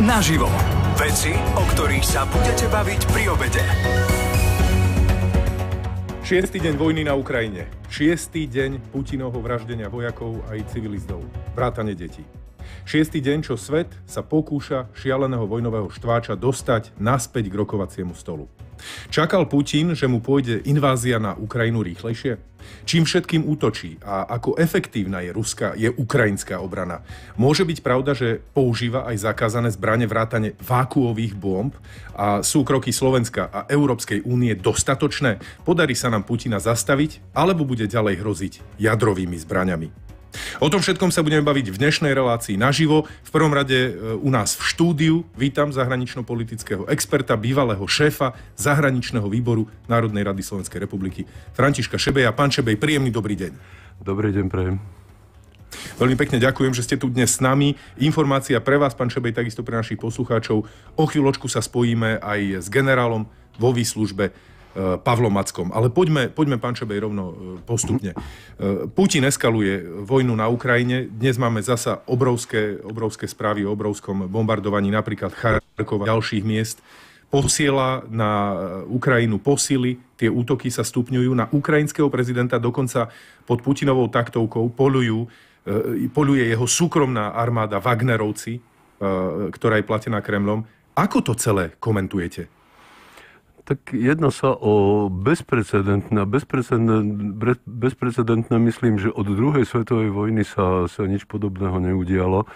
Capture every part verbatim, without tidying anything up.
Naživo. Veci, o ktorých sa budete baviť pri obede. Šiestý deň vojny na Ukrajine. Šiestý deň Putinovho vraždenia vojakov aj civilistov. Vrátane detí. Šiestý deň, čo svet sa pokúša šialeného vojnového štváča dostať naspäť k rokovaciemu stolu. Čakal Putin, že mu pôjde invázia na Ukrajinu rýchlejšie? Čím všetkým útočí a ako efektívna je ruská, je ukrajinská obrana? Môže byť pravda, že používa aj zakázané zbrane vrátane vákuových bomb? A sú kroky Slovenska a Európskej únie dostatočné? Podarí sa nám Putina zastaviť, alebo bude ďalej hroziť jadrovými zbraňami? O tom všetkom sa budeme baviť v dnešnej relácii naživo. V prvom rade u nás v štúdiu vítam zahranično-politického experta, bývalého šéfa zahraničného výboru Národnej rady Slovenskej republiky Františka Šebeja. Pán Šebej, príjemný dobrý deň. Dobrý deň, prajem. Veľmi pekne ďakujem, že ste tu dnes s nami. Informácia pre vás, pán Šebej, takisto pre našich poslucháčov. O chvíľočku sa spojíme aj s generálom vo výslužbe Pavlom Mackom. Ale poďme, poďme pán Šebej, rovno postupne. Putin eskaluje vojnu na Ukrajine. Dnes máme zasa obrovské, obrovské správy o obrovskom bombardovaní napríklad Charkova a ďalších miest. Posiela na Ukrajinu posily, tie útoky sa stupňujú. Na ukrajinského prezidenta dokonca pod Putinovou taktovkou polujú, poluje jeho súkromná armáda Wagnerovci, ktorá je platená Kremlom. Ako to celé komentujete? Tak jedná sa o bezprecedentné, bezprecedentné, bezprecedentné myslím, že od druhej svetovej vojny sa, sa nič podobného neudialo.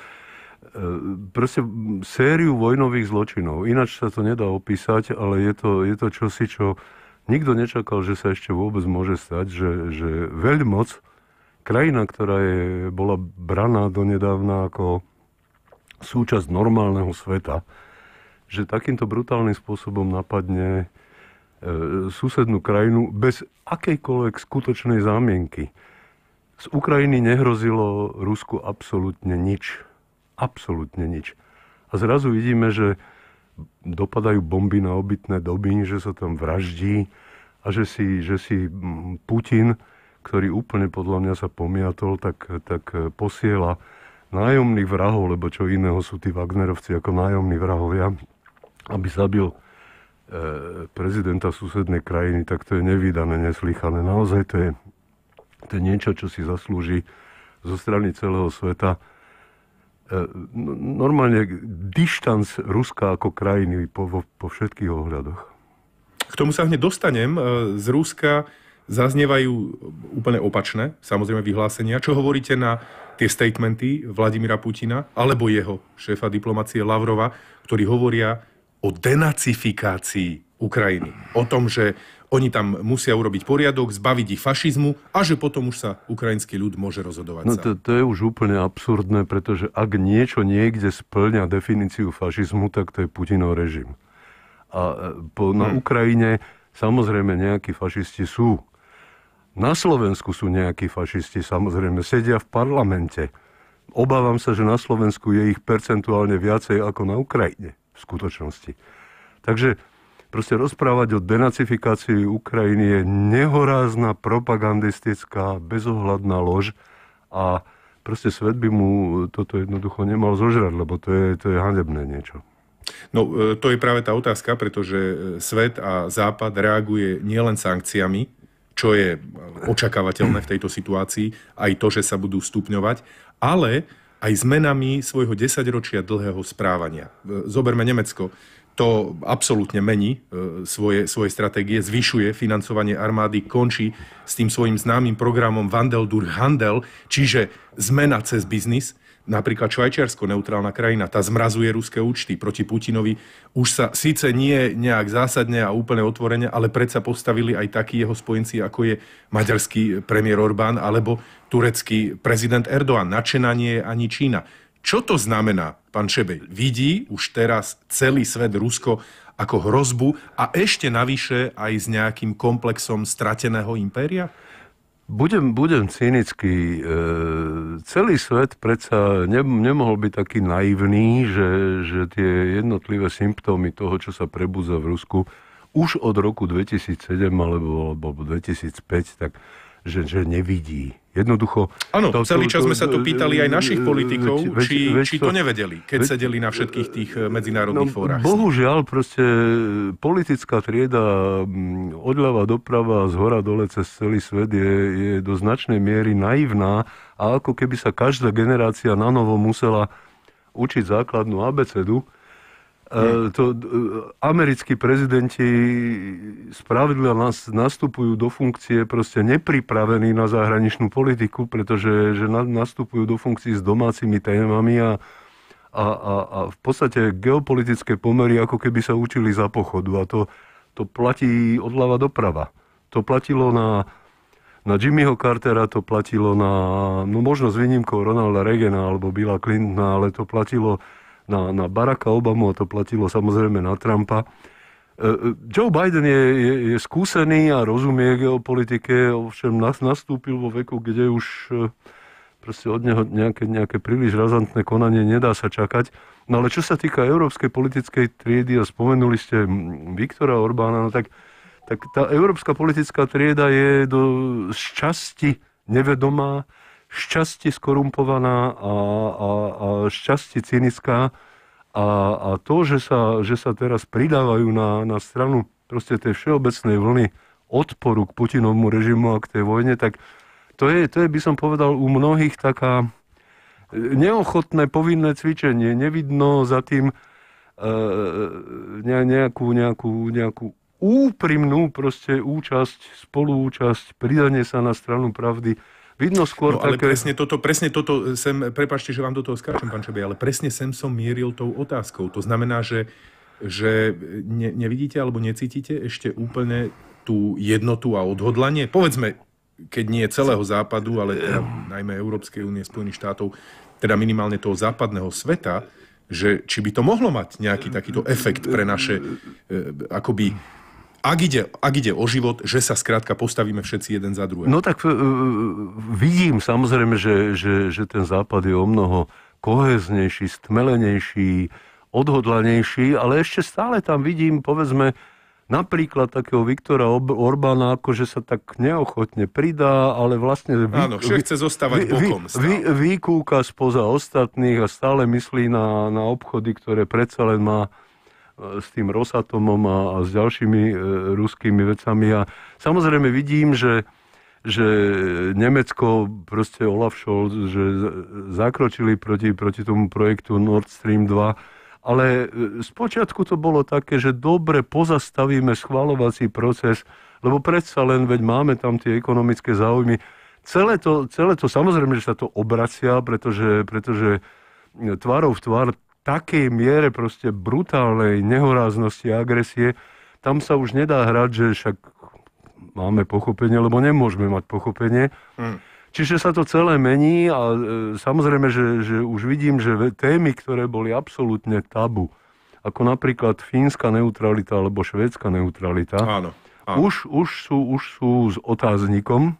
Proste sériu vojnových zločinov. Ináč sa to nedá opísať, ale je to, je to čosi, čo nikto nečakal, že sa ešte vôbec môže stať, že, že veľmoc, krajina, ktorá je, bola braná donedávna ako súčasť normálneho sveta, že takýmto brutálnym spôsobom napadne e, susednú krajinu bez akejkoľvek skutočnej zámienky. Z Ukrajiny nehrozilo Rusku absolútne nič. Absolútne nič. A zrazu vidíme, že dopadajú bomby na obytné domy, že sa tam vraždí a že si, že si Putin, ktorý úplne podľa mňa sa pomiatol, tak, tak posiela nájomných vrahov, lebo čo iného sú tí Wagnerovci ako nájomní vrahovia, aby zabil e, prezidenta susednej krajiny, tak to je nevídané, neslychané. Naozaj to je, to je niečo, čo si zaslúži zo strany celého sveta. E, normálne dištanc Ruska ako krajiny po, po všetkých ohľadoch. K tomu sa hneď dostanem. Z Ruska zaznievajú úplne opačné, samozrejme, vyhlásenia. Čo hovoríte na tie statementy Vladimíra Putina alebo jeho šéfa diplomacie Lavrova, ktorí hovoria o denacifikácii Ukrajiny. O tom, že oni tam musia urobiť poriadok, zbaviť ich fašizmu a že potom už sa ukrajinský ľud môže rozhodovať no sám. To, to je už úplne absurdné, pretože ak niečo niekde spĺňa definíciu fašizmu, tak to je Putinov režim. A po, na hmm. Ukrajine samozrejme nejakí fašisti sú. Na Slovensku sú nejakí fašisti, samozrejme sedia v parlamente. Obávam sa, že na Slovensku je ich percentuálne viacej ako na Ukrajine. V skutočnosti. Takže proste rozprávať o denacifikácii Ukrajiny je nehorázna, propagandistická, bezohľadná lož a proste svet by mu toto jednoducho nemal zožrať, lebo to je, to je hanebné niečo. No, to je práve tá otázka, pretože svet a Západ reaguje nielen sankciami, čo je očakávateľné v tejto situácii, aj to, že sa budú stupňovať, ale aj zmenami svojho desaťročia dlhého správania. Zoberme Nemecko. To absolútne mení svoje, svoje stratégie, zvyšuje financovanie armády, končí s tým svojím známym programom Wandel durch Handel, čiže zmena cez biznis. Napríklad Švajčiarsko, neutrálna krajina, tá zmrazuje ruské účty proti Putinovi. Už sa síce nie nejak zásadne a úplne otvorene, ale predsa postavili aj takí jeho spojenci, ako je maďarský premiér Orbán alebo turecký prezident Erdoğan. Nadšená nie je ani Čína. Čo to znamená, pán Šebej? Vidí už teraz celý svet Rusko ako hrozbu a ešte navyše aj s nejakým komplexom strateného impéria? Budem, budem cynický. E, celý svet predsa ne, nemohol byť taký naivný, že, že tie jednotlivé symptómy toho, čo sa prebudza v Rusku, už od roku dvetisícsedem alebo, alebo dvetisícpäť, tak, že, že nevidí. Jednoducho... Áno, to, celý čas to, sme sa to pýtali aj našich politikov, veď, či, veď či to, to nevedeli, keď veď, sedeli na všetkých tých medzinárodných no, fórach. Bohužiaľ, proste politická trieda odľava doprava, z hora dole cez celý svet je, je do značnej miery naivná a ako keby sa každá generácia na novo musela učiť základnú abecedu. Hmm. To, americkí prezidenti spravidla nás nastupujú do funkcie proste nepripravení na zahraničnú politiku, pretože že na, nastupujú do funkcií s domácimi témami a, a, a, a v podstate geopolitické pomery ako keby sa učili za pochodu. A to, to platí odľava doprava. To platilo na, na Jimmyho Cartera, to platilo na, no možno s výnimkou Ronalda Reagana alebo Billa Clintona, ale to platilo na, na Baracka Obamu a to platilo samozrejme na Trumpa. Joe Biden je, je, je skúsený a rozumie geopolitike, ovšem nas, nastúpil vo veku, kde už proste od neho nejaké, nejaké príliš razantné konanie nedá sa čakať. No ale čo sa týka európskej politickej triedy a spomenuli ste Viktora Orbána, no tak, tak tá európska politická trieda je do šťasti nevedomá, šťastie skorumpovaná a, a, a šťastie cynická a, a to, že sa, že sa teraz pridávajú na, na stranu proste tej všeobecnej vlny odporu k Putinovmu režimu a k tej vojne, tak to je, to je, by som povedal, u mnohých taká neochotné povinné cvičenie. Nevidno za tým e, nejakú, nejakú, nejakú úprimnú proste účasť, spoluúčasť, pridanie sa na stranu pravdy. Vidno skôr no, ale také... presne toto, presne toto sem, prepáčte, že vám do toho skáčem, pán Čebej, ale presne sem som mieril tou otázkou. To znamená, že, že ne, nevidíte alebo necítite ešte úplne tú jednotu a odhodlanie? Povedzme, keď nie celého západu, ale teda najmä Európskej únie, Spojených štátov, teda minimálne toho západného sveta, že či by to mohlo mať nejaký takýto efekt pre naše e, akoby... Ak ide, ak ide o život, že sa skrátka postavíme všetci jeden za druhé. No tak uh, vidím samozrejme, že, že, že ten západ je o mnoho kohéznejší, stmelenejší, odhodlanejší, ale ešte stále tam vidím, povedzme, napríklad takého Viktora Orbána, akože sa tak neochotne pridá, ale vlastne... Vy, Áno, že chce zostávať vy, bokom. Vy, vykúka spoza ostatných a stále myslí na, na obchody, ktoré predsa len má s tým Rosatomom a, a s ďalšími e, ruskými vecami. A samozrejme vidím, že, že Nemecko, proste Olaf Scholz, že zakročili proti, proti tomu projektu Nord Stream dva. Ale spočiatku to bolo také, že dobre pozastavíme schvaľovací proces, lebo predsa len, veď máme tam tie ekonomické záujmy. Celé to, celé to samozrejme, že sa to obracia, pretože, pretože tvárou v tvár takej miere proste brutálnej nehoráznosti a agresie, tam sa už nedá hrať, že však máme pochopenie, lebo nemôžeme mať pochopenie. Mm. Čiže sa to celé mení a e, samozrejme, že, že už vidím, že témy, ktoré boli absolútne tabu, ako napríklad fínska neutralita alebo švédska neutralita, áno, áno. Už, už, sú, už sú s otáznikom.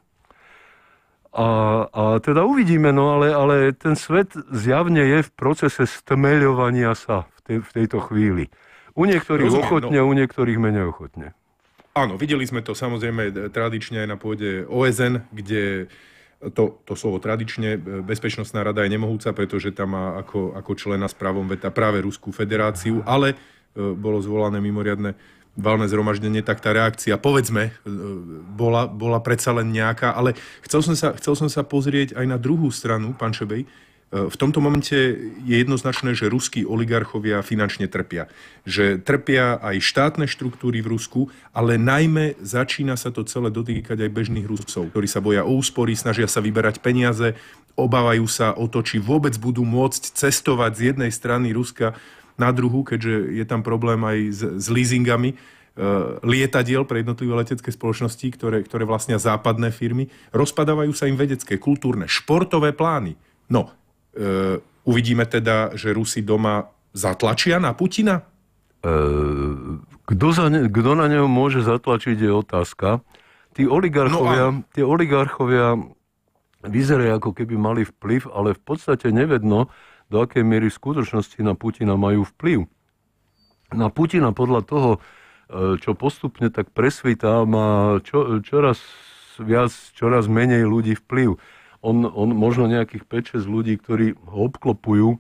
A, a teda uvidíme, no ale, ale ten svet zjavne je v procese stmeľovania sa v, tej, v tejto chvíli. U niektorých Rozumiem, ochotne, no. U niektorých menej ochotne. Áno, videli sme to samozrejme tradične aj na pôde ó es en, kde to, to slovo tradične, Bezpečnostná rada je nemohúca, pretože tam má ako, ako člena s právom veta práve Ruskú federáciu, ale e, bolo zvolané mimoriadne valné zhromaždenie, tak tá reakcia, povedzme, bola, bola predsa len nejaká, ale chcel som, sa, chcel som sa pozrieť aj na druhú stranu, pán Šebej. V tomto momente je jednoznačné, že ruskí oligarchovia finančne trpia. Že trpia aj štátne štruktúry v Rusku, ale najmä začína sa to celé dotýkať aj bežných Rusov, ktorí sa boja o úspory, snažia sa vyberať peniaze, obávajú sa o to, či vôbec budú môcť cestovať z jednej strany Ruska na druhu, keďže je tam problém aj s, s leasingami e, lietadiel pre jednotlivé letecké spoločnosti, ktoré, ktoré vlastnia západné firmy. Rozpadávajú sa im vedecké, kultúrne, športové plány. No, e, uvidíme teda, že Rusi doma zatlačia na Putina? E, kto, za ne, kto na neho môže zatlačiť, je otázka. Tí oligarchovia, no a... tí oligarchovia vyzerajú, ako keby mali vplyv, ale v podstate nevedno, do akej miery v skutočnosti na Putina majú vplyv. Na Putina podľa toho, čo postupne tak presvitá, má čo, čoraz viac, čoraz menej ľudí vplyv. on, on možno nejakých päť šesť ľudí, ktorí ho obklopujú,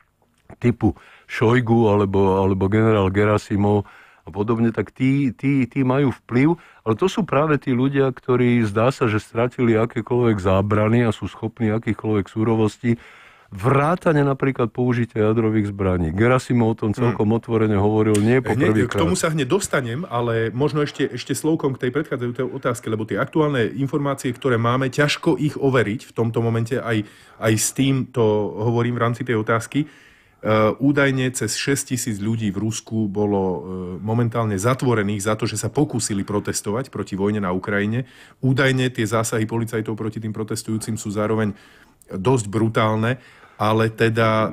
typu Šojgu alebo, alebo generál Gerasimov a podobne, tak tí, tí, tí majú vplyv, ale to sú práve tí ľudia, ktorí zdá sa, že stratili akékoľvek zábrany a sú schopní akýchkoľvek súrovostí, vrátane napríklad použitia jadrových zbraní. Gerasimov o tom celkom hmm. otvorene hovoril, nie po prvýkrát. K tomu sa hneď dostanem, ale možno ešte, ešte slovkom k tej predchádzajúcej otázke, lebo tie aktuálne informácie, ktoré máme, ťažko ich overiť v tomto momente, aj, aj s tým to hovorím v rámci tej otázky. Uh, údajne cez šesťtisíc ľudí v Rusku bolo uh, momentálne zatvorených za to, že sa pokúsili protestovať proti vojne na Ukrajine. Údajne tie zásahy policajtov proti tým protestujúcim sú zároveň dosť brutálne, ale teda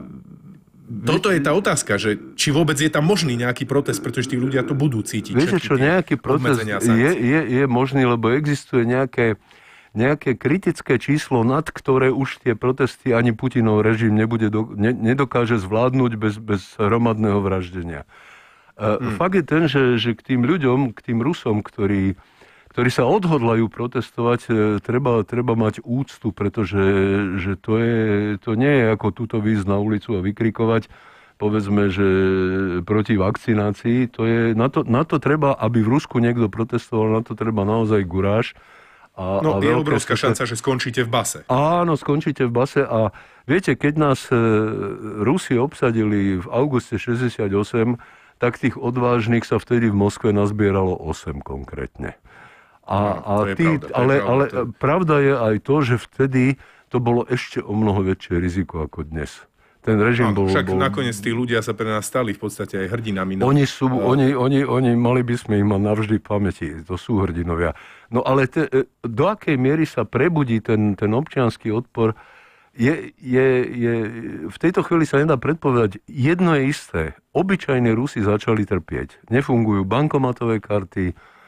toto je tá otázka, že či vôbec je tam možný nejaký protest, pretože tí ľudia to budú cítiť. Viete čo, nejaký protest je, je, je možný, lebo existuje nejaké nejaké kritické číslo, nad ktoré už tie protesty ani Putinov režim nebude do, ne, nedokáže zvládnuť bez, bez hromadného vraždenia. Hmm. Fakt je ten, že, že k tým ľuďom, k tým Rusom, ktorí, ktorí sa odhodlajú protestovať, treba, treba mať úctu, pretože že to, je, to nie je ako túto výjsť na ulicu a vykrikovať, povedzme, že proti vakcinácii. To je, na, to, na to treba, aby v Rusku niekto protestoval, na to treba naozaj guráž. A, no, a je obrovská skúšať. šanca, že skončíte v base. Áno, skončíte v base a viete, keď nás e, Rusi obsadili v auguste šesťdesiatosem, tak tých odvážnych sa vtedy v Moskve nazbieralo osem konkrétne. A, no, a tí, pravda, ale, pravda, ale to... pravda je aj to, že vtedy to bolo ešte o mnoho väčšie riziko ako dnes. Ten režim Áno, bol... Však bol... nakoniec tí ľudia sa pre nás stali v podstate aj hrdinami. No. Oni sú, uh... oni, oni, oni, mali by sme ich mať navždy v pamäti. To sú hrdinovia. No ale te, do akej miery sa prebudí ten, ten občiansky odpor, je, je, je, v tejto chvíli sa nedá predpovedať. Jedno je isté. Obyčajní Rusi začali trpieť. Nefungujú bankomatové karty,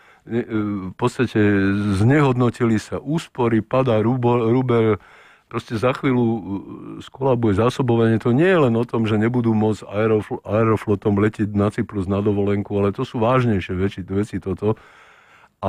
v podstate znehodnotili sa úspory, padá rubel, proste za chvíľu skolabuje zásobovanie. To nie je len o tom, že nebudú môcť aerofl- aeroflotom letiť na Cyprus na dovolenku, ale to sú vážnejšie veci, veci toto. A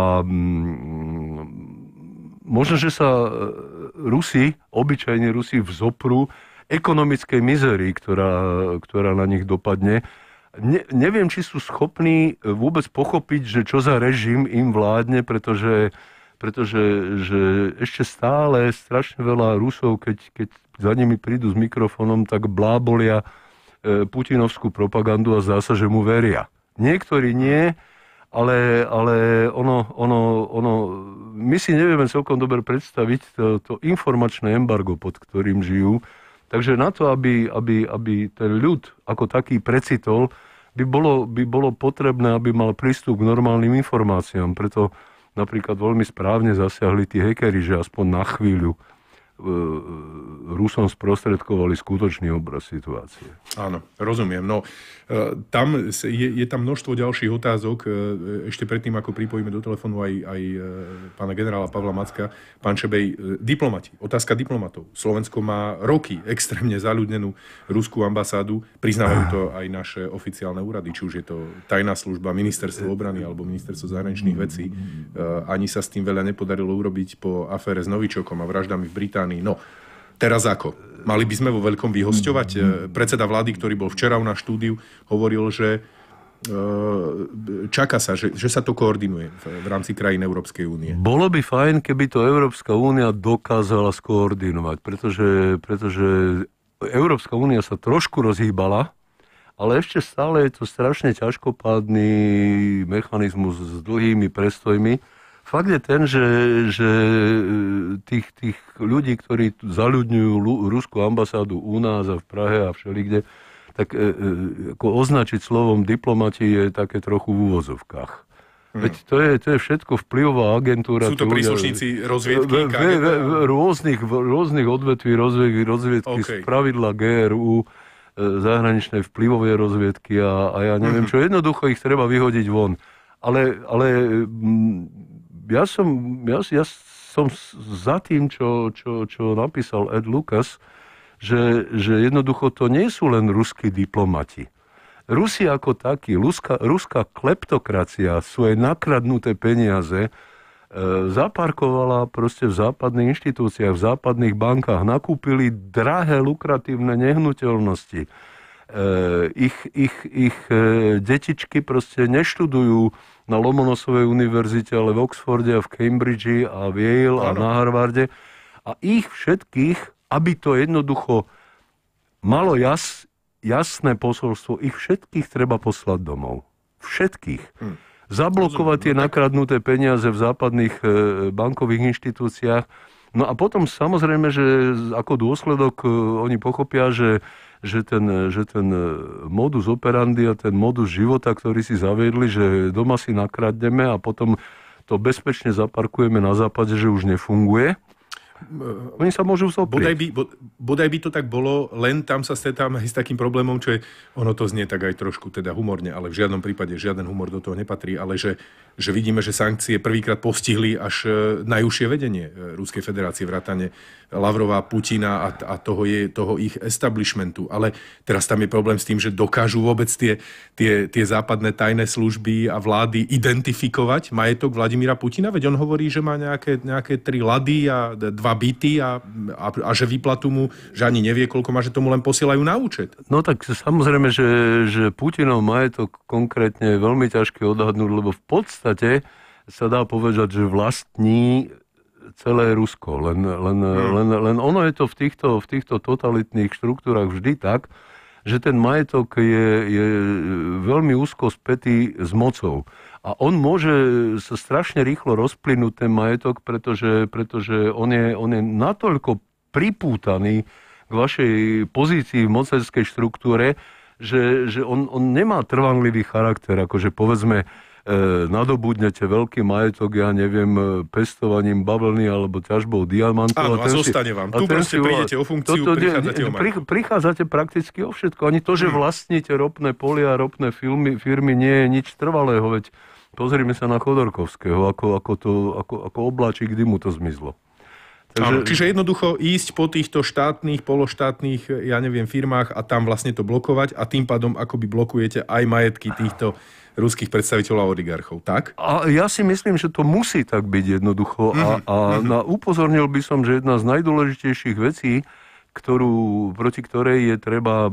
mm, možno, že sa Rusi, obyčajní Rusi vzopru ekonomickej mizérii, ktorá, ktorá na nich dopadne. Ne, neviem, či sú schopní vôbec pochopiť, že čo za režim im vládne, pretože pretože že ešte stále strašne veľa Rusov, keď, keď za nimi prídu s mikrofónom, tak blábolia e, putinovskú propagandu a zdá sa, že mu veria. Niektorí nie, ale, ale ono, ono, ono, my si nevieme celkom dobre predstaviť to, to informačné embargo, pod ktorým žijú. Takže na to, aby, aby, aby ten ľud ako taký precitol, by bolo, by bolo potrebné, aby mal prístup k normálnym informáciám. Preto napríklad veľmi správne zasiahli tí hackeri, že aspoň na chvíľu e, Rusom sprostredkovali skutočný obraz situácie. Áno, rozumiem. No, e, tam je, je tam množstvo ďalších otázok. E, ešte predtým, ako pripojíme do telefónu aj, aj e, pána generála Pavla Macka, pán Šebej, e, diplomati. Otázka diplomatov. Slovensko má roky extrémne zaľudnenú ruskú ambasádu. Priznávajú to aj naše oficiálne úrady, či už je to tajná služba, ministerstvo obrany alebo ministerstvo zahraničných vecí. E, ani sa s tým veľa nepodarilo urobiť po afére s Novičokom a vraždami v Británii. No, teraz ako? Mali by sme vo veľkom vyhosťovať? Predseda vlády, ktorý bol včera u nás štúdiu, hovoril, že čaká sa, že, že sa to koordinuje v, v rámci krajín Európskej únie. Bolo by fajn, keby to Európska únia dokázala skoordinovať, pretože, pretože Európska únia sa trošku rozhýbala, ale ešte stále je to strašne ťažkopádny mechanizmus s dlhými prestojmi. Fakt je ten, že, že tých, tých ľudí, ktorí zaľudňujú ruskú ambasádu u nás a v Prahe a všelikde, tak e, ako označiť slovom diplomati je také trochu v úvozovkách. Hmm. Veď to je, to je všetko vplyvová agentúra. Sú to príslušníci rozviedky? V, v, v, v, rôznych, v rôznych odvetví rozviedky, rozviedky okay. Z pravidla G R U, zahraničnej vplyvovej rozviedky a, a ja neviem čo. Jednoducho ich treba vyhodiť von. Ale... ale Ja som, ja, ja som za tým, čo, čo, čo napísal Ed Lucas, že, že jednoducho to nie sú len ruskí diplomati. Rusi ako takí, ruská, ruská kleptokracia, svoje nakradnuté peniaze, zaparkovala proste v západných inštitúciách, v západných bankách, nakúpili drahé, lukratívne nehnuteľnosti. E, ich, ich, ich e, detičky proste neštudujú na Lomonosovej univerzite, ale v Oxforde a v Cambridge a v Yale a na Harvarde. A ich všetkých, aby to jednoducho malo jas, jasné posolstvo, ich všetkých treba poslať domov. Všetkých. Hm. Zablokovať tie nakradnuté peniaze v západných e, bankových inštitúciách. No a potom samozrejme, že ako dôsledok e, oni pochopia, že, že, ten, že ten modus operandi a ten modus života, ktorý si zaviedli, že doma si nakradneme a potom to bezpečne zaparkujeme na západe, že už nefunguje. Oni sa môžu zoprieť. Bodaj by, bodaj by to tak bolo, len tam sa stretáme s takým problémom, čo je, ono to znie tak aj trošku teda humorne, ale v žiadnom prípade žiaden humor do toho nepatrí, ale že, že vidíme, že sankcie prvýkrát postihli až najúžšie vedenie Ruskej federácie, vrátane Lavrova, Putina a, a toho, je, toho ich establishmentu. Ale teraz tam je problém s tým, že dokážu vôbec tie, tie, tie západné tajné služby a vlády identifikovať majetok Vladimíra Putina, veď on hovorí, že má nejaké, nejaké tri lady a dva byty a, a, a že výplatu mu, že ani nevie, koľko má, že tomu len posielajú na účet. No tak samozrejme, že, že Putinov majetok konkrétne je veľmi ťažké odhadnúť, lebo v podstate sa dá povedať, že vlastní celé Rusko. Len, len, hmm. len, len ono je to v týchto, v týchto totalitných štruktúrach vždy tak, že ten majetok je, je veľmi úzko spätý s mocou. A on môže sa strašne rýchlo rozplynúť ten majetok, pretože, pretože on, je, on je natoľko pripútaný k vašej pozícii v mocenskej štruktúre, že, že on, on nemá trvanlivý charakter. Akože povedzme, e, nadobudnete veľký majetok, ja neviem, pestovaním bavlny alebo ťažbou diamantov. Áno, a, a zostane vám. Tu proste prídete o funkciu, to, to, prichádzate o majetok. Prichádzate prakticky o všetko. Ani to, že vlastníte ropné polia, ropné firmy, firmy nie je nič trvalého, veď pozrime sa na Chodorkovského, ako, ako, to, ako, ako obláčik dymu to zmizlo. Takže... Áno, čiže jednoducho ísť po týchto štátnych, pološtátnych, ja neviem, firmách a tam vlastne to blokovať a tým pádom akoby blokujete aj majetky týchto ruských predstaviteľov a oligarchov, tak? A ja si myslím, že to musí tak byť jednoducho. Mm-hmm. A, a mm-hmm. na, upozornil by som, že jedna z najdôležitejších vecí, ktorú, proti ktorej je treba, e,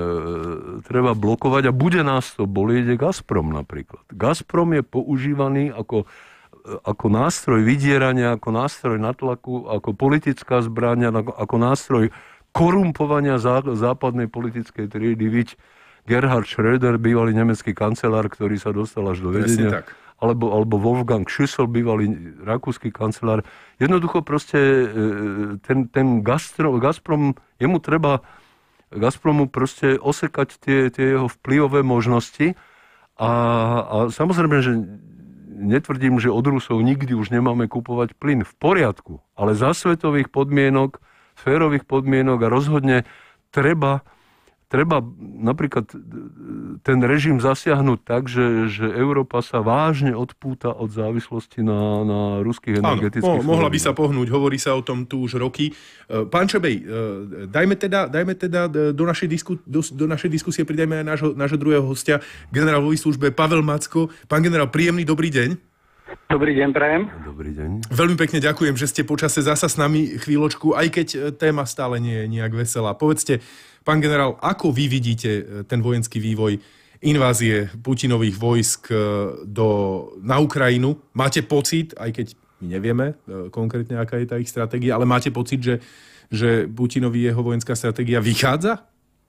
treba blokovať a bude nás to bolieť, je Gazprom napríklad. Gazprom je používaný ako, ako nástroj vydierania, ako nástroj natlaku, ako politická zbraň, ako, ako nástroj korumpovania zá, západnej politickej triedy. Viď Gerhard Schröder, bývalý nemecký kancelár, ktorý sa dostal až do vedenia. Alebo, alebo Wolfgang Schüssel, bývalý rakúsky kancelár. Jednoducho proste ten, ten Gazprom, Gazprom, jemu treba Gazpromu proste osekať tie, tie jeho vplyvové možnosti a, a samozrejme, že netvrdím, že od Rusov nikdy už nemáme kupovať plyn. V poriadku, ale za svetových podmienok, férových podmienok a rozhodne treba Treba napríklad ten režim zasiahnuť tak, že, že Európa sa vážne odpúta od závislosti na, na ruských energetických... Áno, mohla by sa pohnúť, hovorí sa o tom tu už roky. Pán Čebej, dajme teda, dajme teda do, našej disku, do, do našej diskusie pridajme aj nášho, nášho druhého hostia, generál vo službe Pavel Macko. Pán generál, príjemný dobrý deň. Dobrý deň, prajem. Dobrý deň. Veľmi pekne ďakujem, že ste počase zasa s nami chvíľočku, aj keď téma stále nie je nejak veselá. Povedzte, pán generál, ako vy vidíte ten vojenský vývoj invázie Putinových vojsk do, na Ukrajinu? Máte pocit, aj keď my nevieme konkrétne, aká je tá ich stratégia, ale máte pocit, že, že Putinovi jeho vojenská stratégia vychádza?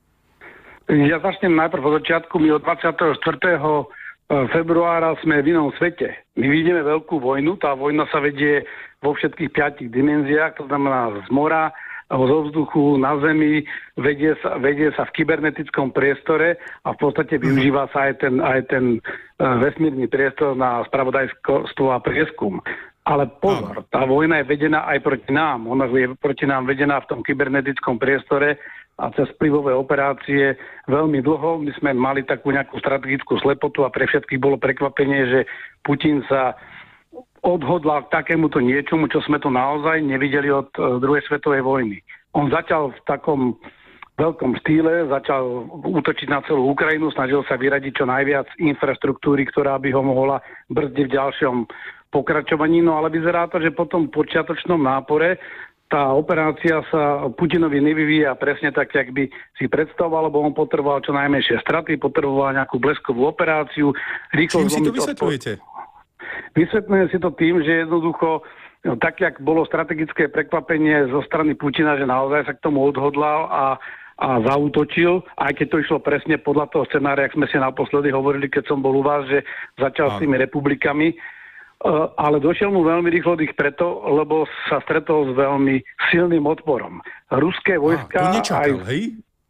Ja začnem najprv od začiatku. My od dvadsiateho štvrtého februára sme v inom svete. My vidíme veľkú vojnu. Tá vojna sa vedie vo všetkých piatich dimenziách, to znamená z mora, zo vzduchu, na zemi, vedie sa, vedie sa v kybernetickom priestore a v podstate využíva sa aj ten, aj ten vesmírny priestor na spravodajstvo a prieskum. Ale pozor, tá vojna je vedená aj proti nám. Ona je proti nám vedená v tom kybernetickom priestore a cez vplyvové operácie veľmi dlho. My sme mali takú nejakú strategickú slepotu a pre všetkých bolo prekvapenie, že Putin sa odhodlal k takémuto niečomu, čo sme to naozaj nevideli od druhej svetovej vojny. On začal v takom veľkom štýle, začal útočiť na celú Ukrajinu, snažil sa vyradiť čo najviac infraštruktúry, ktorá by ho mohla brzdiť v ďalšom pokračovaní, no ale vyzerá to, že po tom počiatočnom nápore tá operácia sa Putinovi nevyvíja presne tak, jak by si predstavoval, lebo on potreboval čo najmenšie straty, potreboval nejakú bleskovú operáciu. Čím si to vysvetľujete? Vysvetľujem si to tým, že jednoducho, no, tak, jak bolo strategické prekvapenie zo strany Putina, že naozaj sa k tomu odhodlal a, a zaútočil, aj keď to išlo presne podľa toho scenária, jak sme si naposledy hovorili, keď som bol u vás, že začal s tými republikami. Uh, ale došiel mu veľmi rýchlo dých preto, lebo sa stretol s veľmi silným odporom. Ruské vojska... A, to nečakal, aj, hej?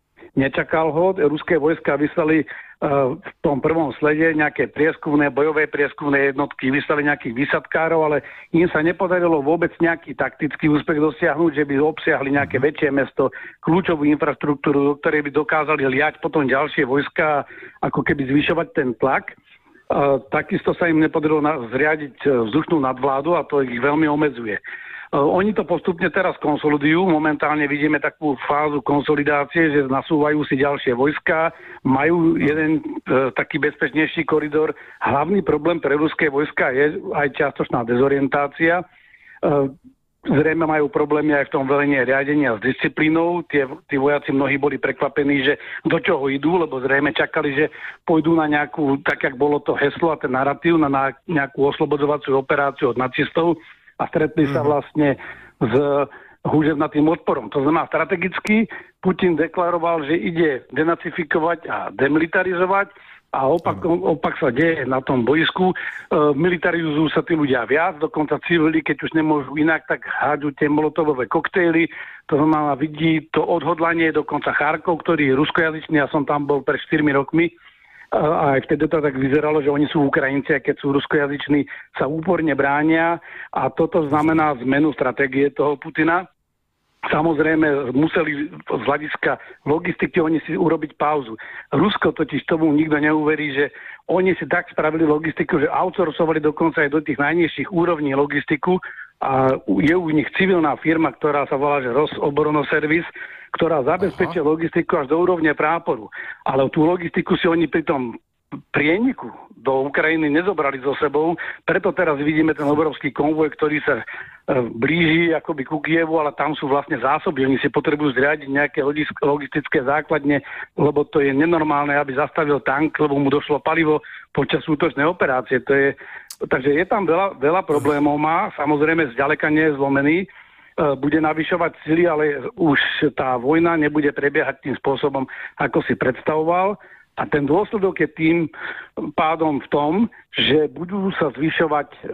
Nečakal ho. Ruské vojska vyslali uh, v tom prvom slede nejaké prieskumné, bojové prieskumné jednotky, vyslali nejakých výsadkárov, ale im sa nepodarilo vôbec nejaký taktický úspech dosiahnuť, že by obsiahli nejaké väčšie mesto, kľúčovú infraštruktúru, do ktorej by dokázali liať potom ďalšie vojska, ako keby zvyšovať ten tlak. Uh, takisto sa im nepodarilo na, zriadiť vzdušnú nadvládu a to ich veľmi omedzuje. Uh, oni to postupne teraz konsolidujú. Momentálne vidíme takú fázu konsolidácie, že nasúvajú si ďalšie vojska, majú jeden uh, taký bezpečnejší koridor. Hlavný problém pre ruské vojska je aj čiastočná dezorientácia. Uh, Zrejme majú problémy aj v tom velení riadenia s disciplínou. Tie, tí vojaci mnohí boli prekvapení, že do čoho idú, lebo zrejme čakali, že pôjdu na nejakú, tak jak bolo to heslo a ten narratív, na nejakú oslobodzovaciu operáciu od nacistov a stretli mm-hmm. sa vlastne s húževnatým odporom. To znamená, strategicky Putin deklaroval, že ide denacifikovať a demilitarizovať, a opak, opak sa deje na tom boisku. E, militarizujú sa tí ľudia viac, dokonca civili, keď už nemôžu inak, tak hádžu tie molotovové koktejly. To znamená, vidí to odhodlanie, dokonca Charkov, ktorý je ruskojazyčný, ja som tam bol pred štyrmi rokmi, a aj vtedy to tak vyzeralo, že oni sú Ukrajinci, a keď sú ruskojazyční, sa úporne bránia a toto znamená zmenu stratégie toho Putina. Samozrejme, museli z hľadiska logistiky oni si urobiť pauzu. Rusko totiž tomu nikto neuverí, že oni si tak spravili logistiku, že outsourcovali dokonca aj do tých najnižších úrovní logistiku a je u nich civilná firma, ktorá sa volá, že Rosoboronoservis, ktorá zabezpečuje Aha. logistiku až do úrovne práporu. Ale tú logistiku si oni pri tom prieniku do Ukrajiny nezobrali so sebou, preto teraz vidíme ten obrovský konvoj, ktorý sa e, blíži akoby ku Kievu, ale tam sú vlastne zásoby. Oni si potrebujú zriadiť nejaké logistické základne, lebo to je nenormálne, aby zastavil tank, lebo mu došlo palivo počas útočnej operácie. To je, takže je tam veľa, veľa problémov má, samozrejme zďaleka nie je zlomený, e, bude navyšovať sily, ale už tá vojna nebude prebiehať tým spôsobom, ako si predstavoval. A ten dôsledok je tým pádom v tom, že budú sa zvyšovať e,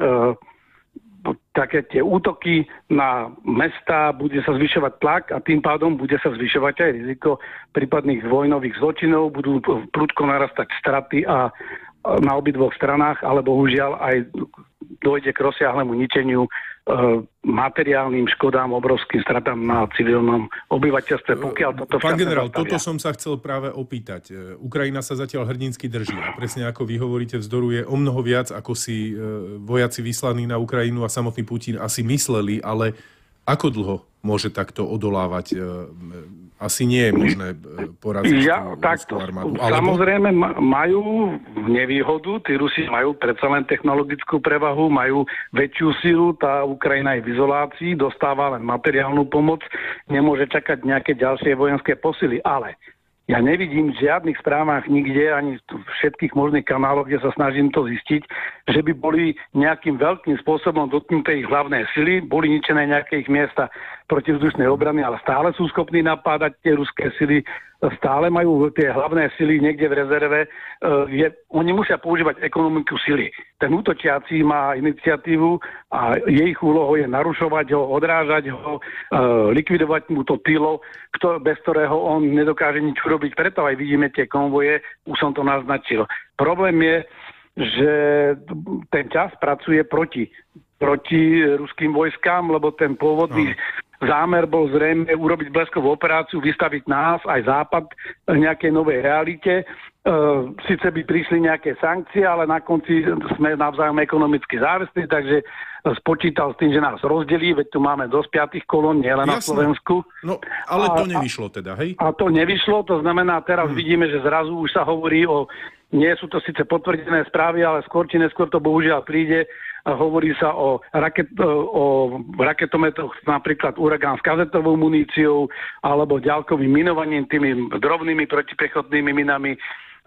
také tie útoky na mestá, bude sa zvyšovať tlak a tým pádom bude sa zvyšovať aj riziko prípadných vojnových zločinov, budú prudko narastať straty a na obidvoch stranách, ale bohužiaľ aj dojde k rozsiahlemu ničeniu, e, materiálnym škodám, obrovským stratám na civilnom obyvateľstve. Pokiaľ toto Pán generál, toto som sa chcel práve opýtať. Ukrajina sa zatiaľ hrdinsky drží a presne ako vy hovoríte, vzdoruje o mnoho viac, ako si e, vojaci vyslaní na Ukrajinu a samotný Putin asi mysleli, ale ako dlho môže takto odolávať? Asi nie je možné poraziť ja, tú armádu. Alebo... Samozrejme majú nevýhodu, tí Rusi majú predsa len technologickú prevahu, majú väčšiu silu, tá Ukrajina je v izolácii, dostáva len materiálnu pomoc, nemôže čakať nejaké ďalšie vojenské posily, ale ja nevidím v žiadnych správach nikde, ani v všetkých možných kanáloch, kde sa snažím to zistiť, že by boli nejakým veľkým spôsobom dotknuté ich hlavné sily, boli ničené nejaké ich miesta protivzdušnej obrany, ale stále sú schopní napádať tie ruské sily, stále majú tie hlavné sily niekde v rezerve. Je, oni musia používať ekonomiku sily. Ten útočiaci má iniciatívu a jej úlohou je narušovať ho, odrážať ho, likvidovať mu to tylo, bez ktorého on nedokáže nič urobiť. Preto aj vidíme tie konvoje, už som to naznačil. Problém je, že ten čas pracuje proti, proti ruským vojskám, lebo ten pôvodný no. zámer bol zrejme urobiť bleskovú operáciu, vystaviť nás, aj Západ, nejakej novej realite. E, Sice by prišli nejaké sankcie, ale na konci sme navzájom ekonomicky závislí, takže spočítal s tým, že nás rozdelí, veď tu máme dosť piatých kolón, nielen na Slovensku. No, ale to nevyšlo teda, hej? A to nevyšlo, to znamená, teraz hmm. vidíme, že zrazu už sa hovorí o, nie sú to síce potvrdené správy, ale skôr či neskôr to bohužiaľ príde, hovorí sa o, raket, o raketometoch, napríklad uragán s kazetovou muníciou alebo ďalkovým minovaním tými drobnými protipechotnými minami.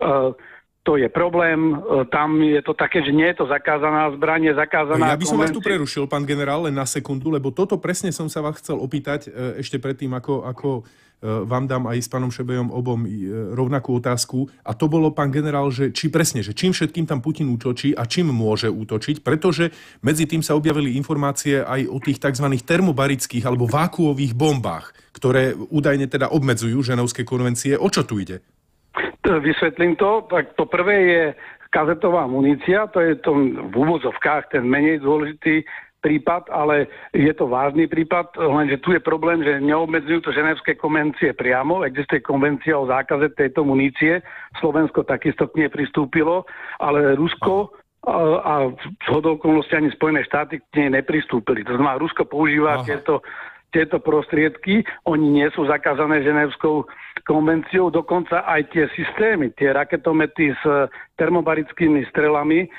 To je problém. Tam je to také, že nie je to zakázaná zbraň, je zakázaná... Ja by som vás tu prerušil, pán generál, len na sekundu, lebo toto presne som sa vás chcel opýtať ešte predtým, ako, ako vám dám aj s pánom Šebejom obom rovnakú otázku. A to bolo, pán generál, že či presne, že čím všetkým tam Putin útočí a čím môže útočiť, pretože medzi tým sa objavili informácie aj o tých tzv. Termobarických alebo vákuových bombách, ktoré údajne teda obmedzujú Ženevské konvencie. O čo tu ide? Vysvetlím to. Tak to prvé je kazetová munícia, to je to v úvodzovkách ten menej dôležitý prípad, ale je to vážny prípad, lenže tu je problém, že neobmedzujú to Ženevské konvencie priamo. Existuje konvencia o zákaze tejto munície. Slovensko takisto k nej pristúpilo, ale Rusko a zhodou okolností ani Spojené štáty k nej nepristúpili. To znamená, Rusko používa tieto, tieto prostriedky, oni nie sú zakázané Ženevskou konvenciou, dokonca aj tie systémy, tie raketomety s termobarickými strelami,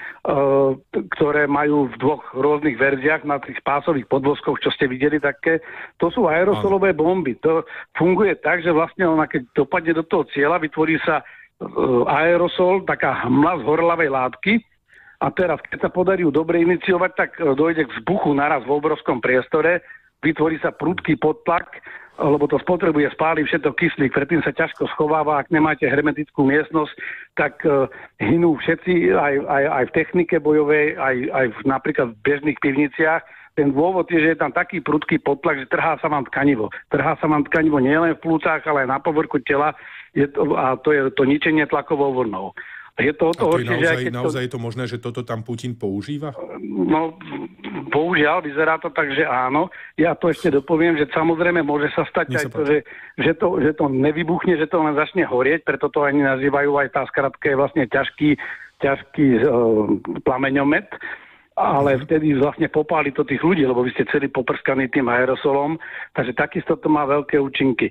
ktoré majú v dvoch rôznych verziách na tých pásových podvozkoch, čo ste videli také, to sú aerosolové bomby. To funguje tak, že vlastne ona, keď dopadne do toho cieľa, vytvorí sa aerosol, taká hmla z horlavej látky, a teraz, keď sa podarí ju dobre iniciovať, tak dojde k vzbuchu naraz v obrovskom priestore, vytvorí sa prudký podtlak, lebo to spotrebuje, spáli všetko kyslík, predtým sa ťažko schováva, ak nemáte hermetickú miestnosť, tak uh, hynú všetci, aj, aj, aj v technike bojovej, aj, aj v, napríklad v bežných pivniciach. Ten dôvod je, že je tam taký prudký podtlak, že trhá sa vám tkanivo. Trhá sa vám tkanivo nielen v plúcach, ale aj na povrchu tela, je to, a to je to ničenie tlakovou vlnou. Je to, to, a to je horšie, naozaj, že naozaj to... je to možné, že toto tam Putin používa? No, bohužiaľ, vyzerá to tak, že áno. Ja to ešte dopoviem, že samozrejme môže sa stať aj to, že, že, to, že to nevybuchne, že to len začne horieť, preto to ani nazývajú aj tá skratka je vlastne ťažký, ťažký uh, plameňomet, ale vtedy vlastne popáli to tých ľudí, lebo vy ste celý poprskaný tým aerosolom, takže takisto to má veľké účinky.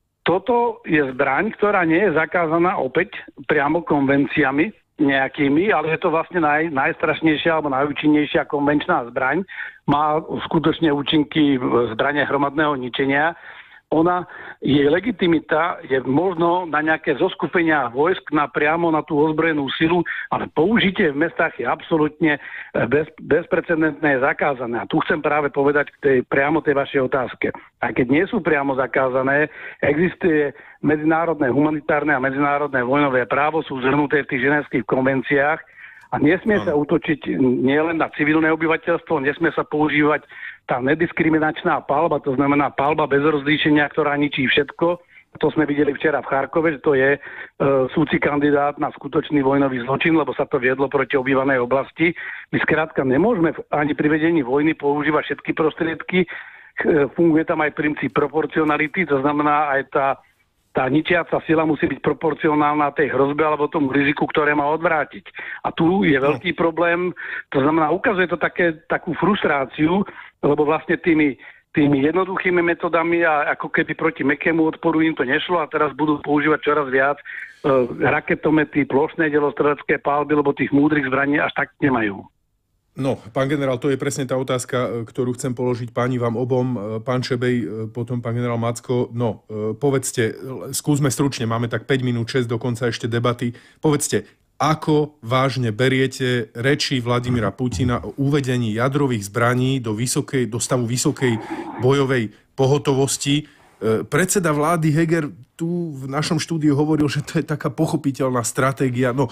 Toto je zbraň, ktorá nie je zakázaná opäť priamo konvenciami nejakými, ale je to vlastne naj, najstrašnejšia alebo najúčinnejšia konvenčná zbraň. Má skutočne účinky zbrane hromadného ničenia. Ona, jej legitimita je možno na nejaké zoskupenia vojsk na priamo na tú ozbrojenú silu, ale použitie v mestách je absolútne bez, bezprecedentné, zakázané. A tu chcem práve povedať k tej, priamo tej vašej otázke. A keď nie sú priamo zakázané, existuje medzinárodné humanitárne a medzinárodné vojnové právo, sú zhrnuté v tých ženevských konvenciách a nesmie sa útočiť nielen na civilné obyvateľstvo, nesmie sa používať tá nediskriminačná palba, to znamená palba bez rozlíšenia, ktorá ničí všetko. To sme videli včera v Charkove, že to je e, súci kandidát na skutočný vojnový zločin, lebo sa to viedlo proti obývanej oblasti. My skrátka nemôžeme ani pri vedení vojny používať všetky prostriedky. E, funguje tam aj princíp proporcionality, to znamená aj tá Tá ničiaca sila musí byť proporcionálna tej hrozbe alebo tomu riziku, ktoré má odvrátiť. A tu je veľký problém, to znamená, ukazuje to také, takú frustráciu, lebo vlastne tými, tými jednoduchými metodami a ako keby proti mäkkému odporu im to nešlo a teraz budú používať čoraz viac e, raketomety, plošné delostrelecké palby, lebo tých múdrych zbraní až tak nemajú. No, pán generál, to je presne tá otázka, ktorú chcem položiť páni vám obom. Pán Šebej, potom pán generál Macko. No, povedzte, skúsme stručne, máme tak päť minút, šesť dokonca ešte debaty. Povedzte, ako vážne beriete reči Vladimíra Putina o uvedení jadrových zbraní do, vysokej, do stavu vysokej bojovej pohotovosti? Predseda vlády Heger tu v našom štúdiu hovoril, že to je taká pochopiteľná stratégia. No,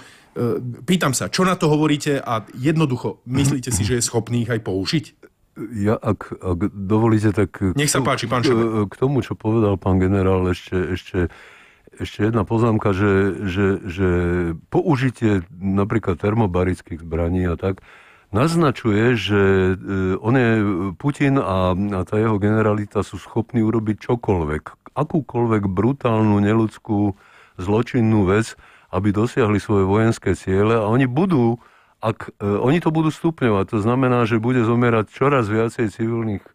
pýtam sa, čo na to hovoríte a jednoducho myslíte si, že je schopný ich aj použiť? Ja, ak, ak dovolíte, tak... Nech sa páči, pán Šebej. K tomu, čo povedal pán generál, ešte, ešte, ešte jedna poznámka, že, že, že použitie napríklad termobarických zbraní a tak naznačuje, že on je, Putin a, a tá jeho generalita sú schopní urobiť čokoľvek. Akúkoľvek brutálnu, neľudskú, zločinnú vec, aby dosiahli svoje vojenské ciele a oni budú, ak, oni to budú stupňovať. To znamená, že bude zomierať čoraz viacej civilných e,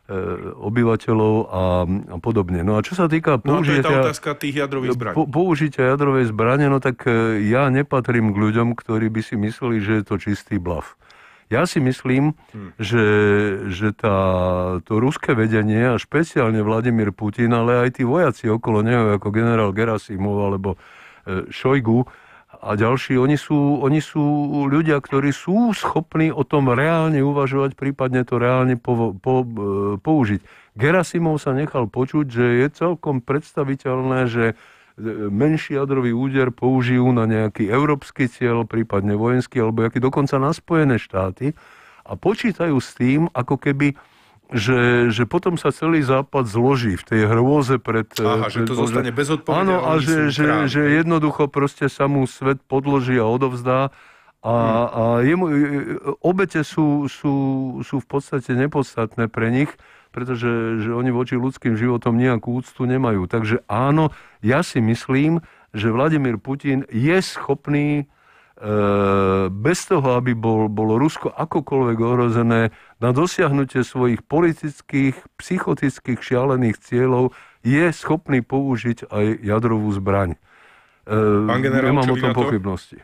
obyvateľov a, a podobne. No a čo sa týka použitia... No a to je tá otázka tých jadrových zbraní. Po, použitia jadrovej zbrane, no tak ja nepatrím k ľuďom, ktorí by si mysleli, že je to čistý blaf. Ja si myslím, hmm. že, že tá, to ruské vedenie a špeciálne Vladimír Putin, ale aj tí vojaci okolo neho, ako generál Gerasimov alebo e, Šojgu a ďalší, oni sú, oni sú ľudia, ktorí sú schopní o tom reálne uvažovať, prípadne to reálne po, po, e, použiť. Gerasimov sa nechal počuť, že je celkom predstaviteľné, že menší jadrový úder použijú na nejaký európsky cieľ, prípadne vojenský, alebo aký dokonca na Spojené štáty a počítajú s tým, ako keby, že, že potom sa celý Západ zloží v tej hrôze pred... Aha, pred, že to zostane bez odpovede. Áno, a že, že, že jednoducho proste sa mu svet podloží a odovzdá a, hmm. a jemu, obete sú, sú, sú v podstate nepodstatné pre nich, pretože že oni voči ľudským životom nejakú úctu nemajú. Takže áno, ja si myslím, že Vladimír Putin je schopný e, bez toho, aby bol, bolo Rusko akokoľvek ohrozené na dosiahnutie svojich politických, psychotických, šialených cieľov, je schopný použiť aj jadrovú zbraň. E, Pán generál, nemám o čo tom vy na to? pochybnosti.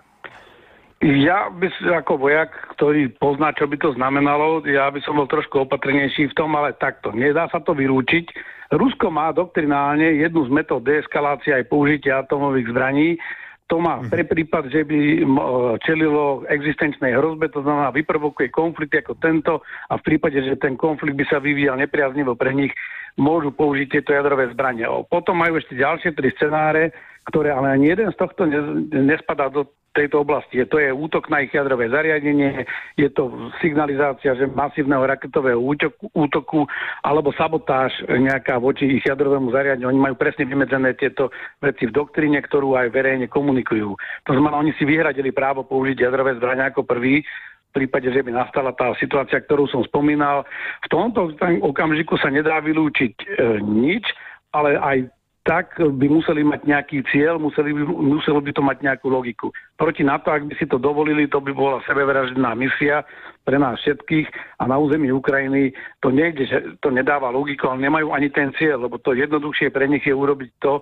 Ja by som ako vojak, ktorý pozná, čo by to znamenalo, ja by som bol trošku opatrnejší v tom, ale takto. Nedá sa to vylúčiť. Rusko má doktrinálne jednu z metód deeskalácie aj použitia atómových zbraní. To má pre prípad, že by čelilo existenčnej hrozbe, to znamená vyprovokuje konflikt ako tento a v prípade, že ten konflikt by sa vyvíjal nepriaznivo pre nich, môžu použiť tieto jadrové zbranie. Potom majú ešte ďalšie tri scenáre, ktoré ale ani jeden z tohto nespadá do tejto oblasti. To je útok na ich jadrové zariadenie, je to signalizácia že masívneho raketového útoku, útoku alebo sabotáž nejaká voči ich jadrovému zariadeniu. Oni majú presne vymedzené tieto veci v doktríne, ktorú aj verejne komunikujú. To znamená, oni si vyhradili právo použiť jadrové zbrania ako prvý, v prípade, že by nastala tá situácia, ktorú som spomínal. V tomto okamžiku sa nedá vylúčiť e, nič, ale aj tak by museli mať nejaký cieľ, museli by, muselo by to mať nejakú logiku. Proti NATO, ak by si to dovolili, to by bola sebevražedná misia pre nás všetkých a na území Ukrajiny to nejde, že to nedáva logiku, ale nemajú ani ten cieľ, lebo to jednoduchšie pre nich je urobiť to,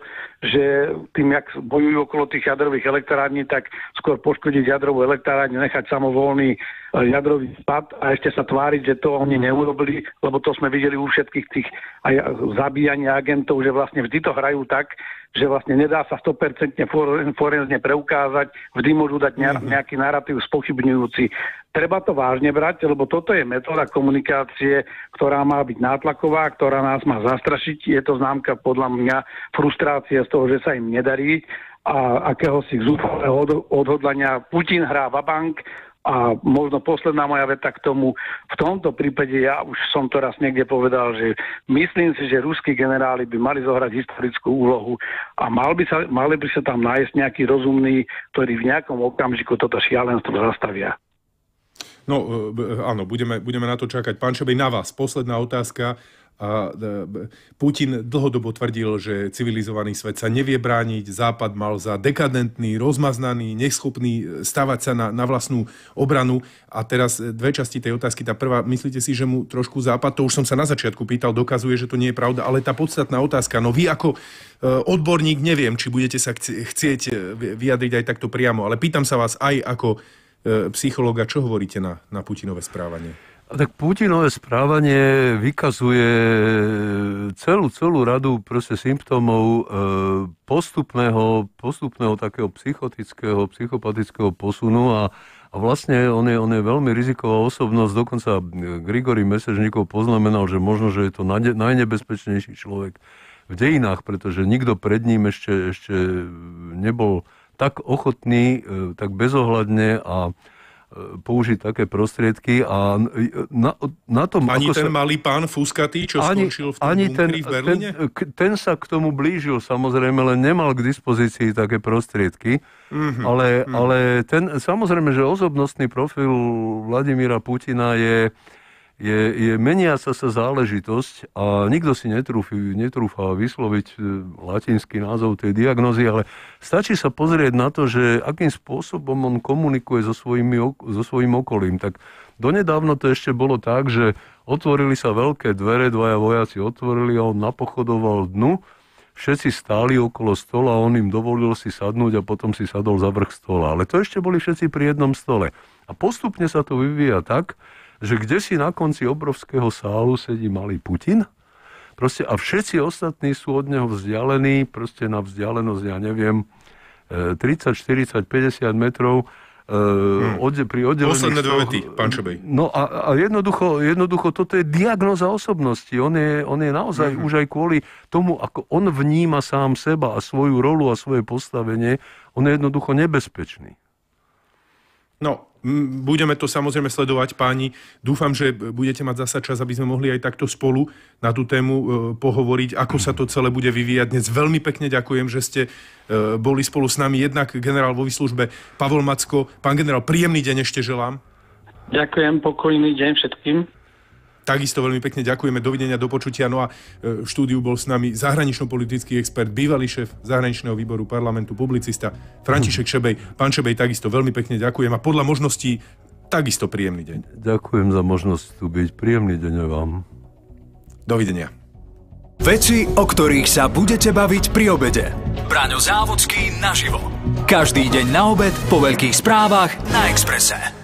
že tým, jak bojujú okolo tých jadrových elektrární, tak skôr poškodiť jadrovú elektrárňu, nechať samovolný jadrový spad a ešte sa tváriť, že to oni neurobili, lebo to sme videli u všetkých tých aj zabíjania agentov, že vlastne vždy to hrajú tak, že vlastne nedá sa sto percent forenzne preukázať, vždy môžu dať nejaký narratív spochybňujúci. Treba to vážne brať, lebo toto je metóda komunikácie, ktorá má byť nátlaková, ktorá nás má zastrašiť. Je to známka podľa mňa frustrácie z toho, že sa im nedarí a akéhosi zúfalého odhodlania. Putin hrá vabank. A možno posledná moja veta k tomu. V tomto prípade ja už som to raz niekde povedal, že myslím si, že ruskí generáli by mali zohrať historickú úlohu a mal by sa, mali by sa tam nájsť nejaký rozumný, ktorý v nejakom okamžiku toto šialenstvo zastavia. No áno, budeme, budeme na to čakať. Pán Šebej, na vás posledná otázka. A Putin dlhodobo tvrdil, že civilizovaný svet sa nevie brániť, Západ mal za dekadentný, rozmaznaný, neschopný stavať sa na, na vlastnú obranu. A teraz dve časti tej otázky. Tá prvá, myslíte si, že mu trošku Západ, to už som sa na začiatku pýtal, dokazuje, že to nie je pravda, ale tá podstatná otázka, no vy ako odborník, neviem, či budete sa chcieť vyjadriť aj takto priamo, ale pýtam sa vás aj ako psychológa, čo hovoríte na, na Putinové správanie? Tak Putinové správanie vykazuje celú, celú radu proste symptómov postupného, postupného takého psychotického, psychopatického posunu a, a vlastne on je, on je veľmi riziková osobnosť. Dokonca Grigory Mesežníkov poznamenal, že možno, že je to najnebezpečnejší človek v dejinách, pretože nikto pred ním ešte, ešte nebol tak ochotný, tak bezohľadne a použiť také prostriedky a na, na tom... Ani ako ten sa, malý pán Fuskatý, čo ani, skončil v tom ani ten, bunkri v Berlíne? Ten, ten sa k tomu blížil, samozrejme, len nemal k dispozícii také prostriedky. Mm-hmm. Ale, mm-hmm. ale ten, samozrejme, že osobnostný profil Vladimíra Putina je, je, je meniaca sa záležitosť a nikto si netrúfi, netrúfa vysloviť latinský názov tej diagnózy, ale stačí sa pozrieť na to, že akým spôsobom on komunikuje so, svojimi, so svojím okolím. Tak donedávno to ešte bolo tak, že otvorili sa veľké dvere, dvaja vojaci otvorili a on napochodoval dnu, všetci stáli okolo stola a on im dovolil si sadnúť a potom si sadol za vrch stola. Ale to ešte boli všetci pri jednom stole. A postupne sa to vyvíja tak, že kdesi na konci obrovského sálu sedí malý Putin, proste a všetci ostatní sú od neho vzdialení, proste na vzdialenosť, ja neviem, tridsať, štyridsať, päťdesiat metrov, hmm. Odde, pri oddelených... Posledné dve vety, pán Šebej. No a, a jednoducho, jednoducho, toto je diagnóza osobnosti. On je, on je naozaj hmm. už aj kvôli tomu, ako on vníma sám seba a svoju rolu a svoje postavenie, on je jednoducho nebezpečný. No, m- budeme to samozrejme sledovať, páni. Dúfam, že budete mať zasa čas, aby sme mohli aj takto spolu na tú tému e, pohovoriť, ako sa to celé bude vyvíjať. Dnes veľmi pekne ďakujem, že ste e, boli spolu s nami. Jednak generál vo výslužbe Pavol Macko. Pán generál, príjemný deň ešte želám. Ďakujem, pokojný deň všetkým. Takisto veľmi pekne ďakujeme, dovidenia, do počutia. No a v štúdiu bol s nami zahranično-politický expert, bývalý šéf zahraničného výboru parlamentu, publicista František Šebej. Pán Šebej, takisto veľmi pekne ďakujem a podľa možností takisto príjemný deň. Ďakujem za možnosť tu byť. Príjemný deň vám. Dovidenia. Veci, o ktorých sa budete baviť pri obede. Braňo Závodský naživo. Každý deň na obed po veľkých správach na Expresse.